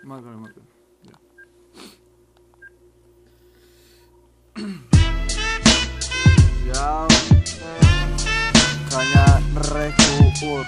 Márcalo. Ya. Caña Recu.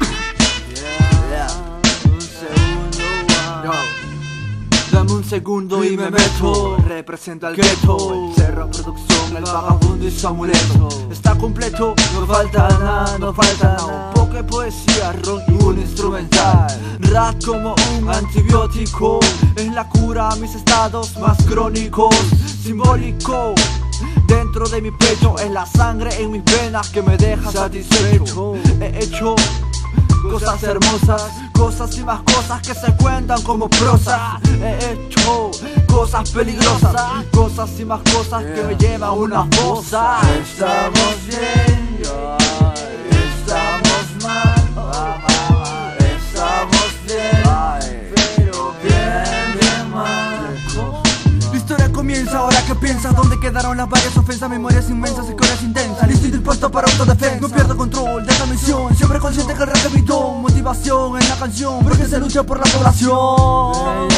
Un segundo. Dame un segundo y me meto. Representa el ghetto, el Cerro Producción, el vagabundo y su amuleto. Está completo, no falta nada. Un poco de poesía, rock y un instrumental. Rap como un antibiótico, es la cura a mis estados más crónicos. Simbólico, dentro de mi pecho, es la sangre en mis venas que me deja satisfecho. He hecho cosas hermosas, cosas y más cosas que se cuentan como prosa. He hecho cosas peligrosas, cosas y más cosas que me llevan a una fosa. Estamos bien, estamos mal, estamos bien, pero bien mal. La historia comienza, ahora que piensas, ¿dónde quedaron las varias ofensas? Memorias inmensas, historias intensas, listo y dispuesto para autodefensa. No pierdo control de esta misión, siempre consciente que el rap es mi don. Motivación en la canción, porque se lucha por la población.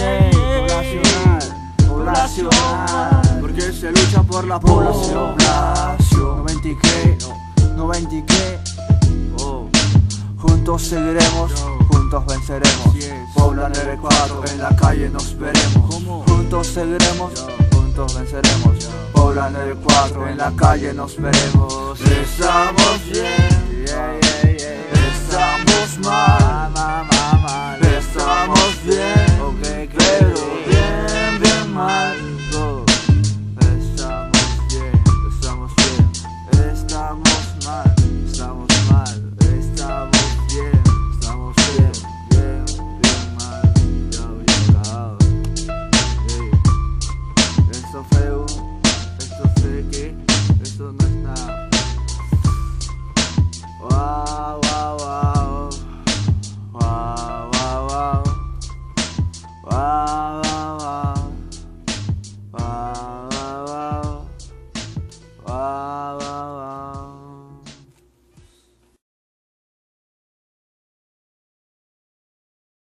Poblacional, porque se lucha por la población. 90 y qué, juntos seguiremos, juntos venceremos. Pobla 94, en la calle nos veremos. Juntos seguiremos, juntos venceremos. Pobla 94, en la calle nos veremos. Estamos bien, estamos mal, estamos bien, pero bien mal. Estamos bien, estamos mal, estamos bien, bien mal. Bien cagado. Esto feo, esto fake, esto no es nada. Wow. Wow.